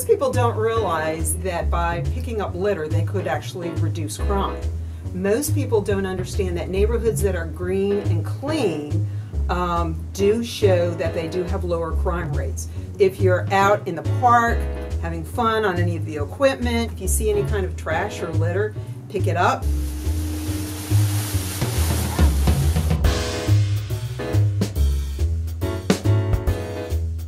most people don't realize that by picking up litter, they could actually reduce crime. Most people don't understand that neighborhoods that are green and clean do show that they do have lower crime rates. If you're out in the park having fun on any of the equipment, if you see any kind of trash or litter, pick it up,